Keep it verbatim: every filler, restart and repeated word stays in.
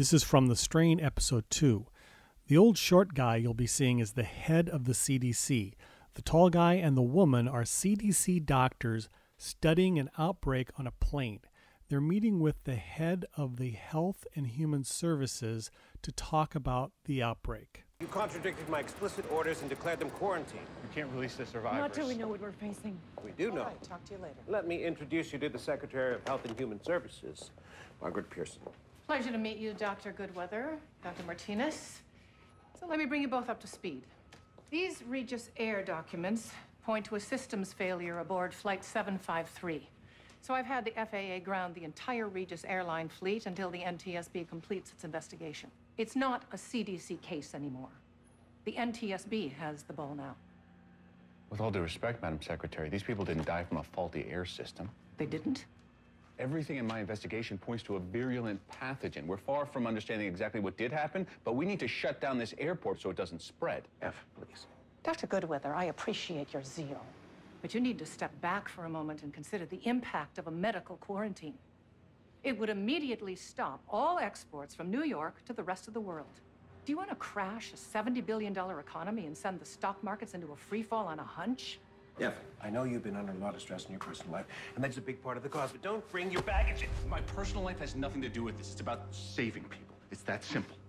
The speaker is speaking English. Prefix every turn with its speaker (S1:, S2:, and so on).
S1: This is from The Strain, Episode two. The old short guy you'll be seeing is the head of the C D C. The tall guy and the woman are C D C doctors studying an outbreak on a plane. They're meeting with the head of the Health and Human Services to talk about the outbreak.
S2: You contradicted my explicit orders and declared them quarantine.
S3: We can't release the survivors.
S4: Not till we know what we're facing.
S2: We do know.
S4: All right, talk to you later.
S2: Let me introduce you to the Secretary of Health and Human Services, Margaret Pearson.
S5: Pleasure to meet you, Doctor Goodweather, Doctor Martinez. So let me bring you both up to speed. These Regis Air documents point to a systems failure aboard Flight seven five three. So I've had the F A A ground the entire Regis airline fleet until the N T S B completes its investigation. It's not a C D C case anymore. The N T S B has the ball now.
S3: With all due respect, Madam Secretary, these people didn't die from a faulty air system.
S5: They didn't?
S3: Everything in my investigation points to a virulent pathogen. We're far from understanding exactly what did happen, but we need to shut down this airport so it doesn't spread.
S2: F, please.
S5: Doctor Goodweather, I appreciate your zeal, but you need to step back for a moment and consider the impact of a medical quarantine. It would immediately stop all exports from New York to the rest of the world. Do you want to crash a seventy billion dollar economy and send the stock markets into a free fall on a hunch?
S2: F, I know you've been under a lot of stress in your personal life, and that's a big part of the cause, but don't bring your baggage in.
S3: My personal life has nothing to do with this. It's about saving people. It's that simple.